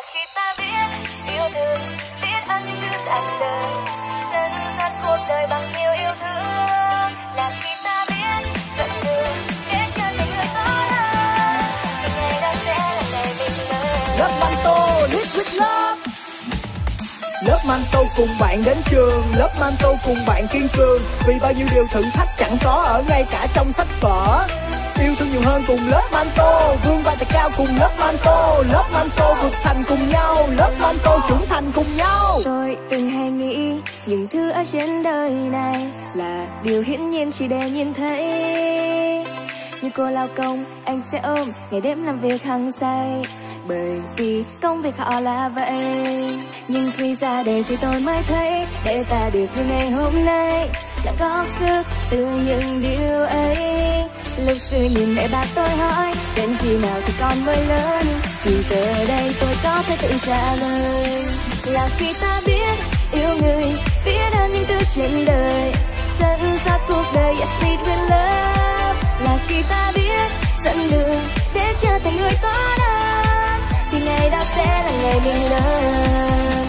là khi ta biết yêu thương, biết ăn những thứ cả đời, dẫn dắt cuộc đời bằng nhiều yêu thương. Là khi ta biết dẫn đường để trở thành người tốt hơn, thì ngày đó sẽ là ngày mình lớn. Lớp Manto, Live with Love. Lớp Manto cùng bạn đến trường, lớp Manto cùng bạn kiên cường, vì bao nhiêu điều thử thách chẳng có ở ngay cả trong sách vở. Yêu thương nhiều hơn cùng lớp Manto, vươn vai thật cao cùng lớp Manto. Lớp Manto vượt thành cùng nhau, lớp Manto trưởng thành cùng nhau. Tôi từng hay nghĩ những thứ ở trên đời này là điều hiển nhiên chỉ để nhìn thấy. Như cô lao công, anh sẽ ôm ngày đêm làm việc hăng say, bởi vì công việc họ là vậy. Nhưng khi ra đời thì tôi mới thấy, để ta được như ngày hôm nay là góp sức từ những điều ấy. Lúc xưa nhìn mẹ bà tôi hỏi, đến khi nào thì con mới lớn, thì giờ đây tôi có thể tự trả lời. Là khi ta biết yêu người, biết ơn những thứ trên đời, dẫn dắt cuộc đời, yes lead with love. Là khi ta biết dẫn đường để trở thành người tốt hơn, thì ngày đó sẽ là ngày mình lớn.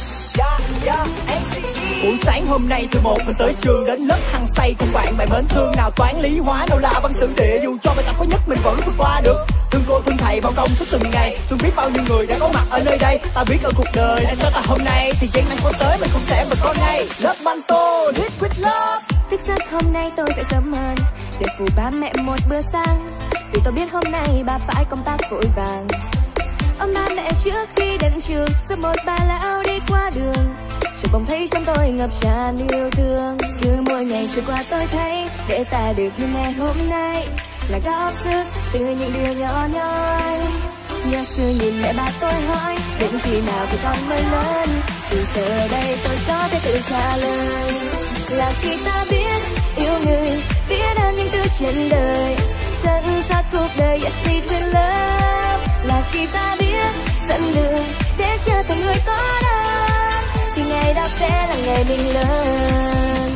Buổi sáng hôm nay từ một mình tới trường, đến lớp hăng say cùng bạn bè mến thương. Nào toán lý hóa đâu là văn sử địa, dù cho bài tập khó nhất mình vẫn vượt qua được. Thương cô thương thầy bao công suốt từng ngày, thương biết bao nhiêu người đã có mặt ở nơi đây. Ta biết ở cuộc đời đã cho ta hôm nay, thì gian nan có tới mình cũng sẽ vượt qua ngay. Lớp Manto, Live with Love. Thức giấc hôm nay tôi sẽ sớm hơn để phụ ba mẹ một bữa sáng, vì tôi biết hôm nay bà phải công tác vội vàng. Ôm ba mẹ trước khi đến trường, giúp một bà lão đi qua đường, chợt bỗng thấy trong tôi ngập tràn yêu thương. Cứ mỗi ngày trôi qua tôi thấy, để ta được như ngày hôm nay là góp sức từ những điều nhỏ nhoi. Nhớ xưa nhìn mẹ bà tôi hỏi, đến khi nào thì con mới lớn, thì giờ đây tôi có thể tự trả lời. Là khi ta biết yêu người, biết ơn những thứ trên đời, dẫn dắt cuộc đời, yes lead with love. Là khi ta biết dẫn đường để trở thành người tốt hơn, thì ngày đó sẽ là ngày mình lớn.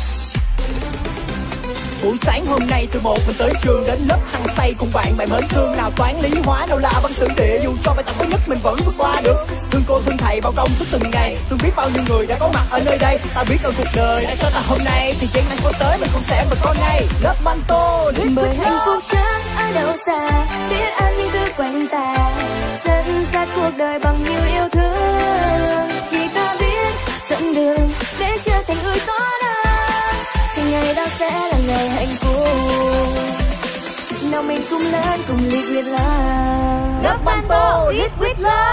Buổi sáng hôm nay từ một mình tới trường, đến lớp hăng say cùng bạn bè mến thương. Nào toán lý hóa đâu là văn sử địa, dù cho bài tập khó nhất mình vẫn vượt qua được. Thương cô thương thầy bao công suốt từng ngày, thương biết bao nhiêu người đã có mặt ở nơi đây. Ta biết ở cuộc đời đã cho ta hôm nay, thì gian nan có tới mình cũng sẽ vượt qua ngay. Lớp Manto, Live bởi with hạnh Love. phúc chẳng ở đâu xa, biết ơn những thứ quanh ta, dẫn dắt cuộc đời bằng nhiều yêu thương. Khi ta biết dẫn đường để trở thành người tốt hơn, thì ngày đó sẽ là ngày hạnh phúc. Nào mình cùng lớn cùng live with love. Lớp Manto, Live with Love.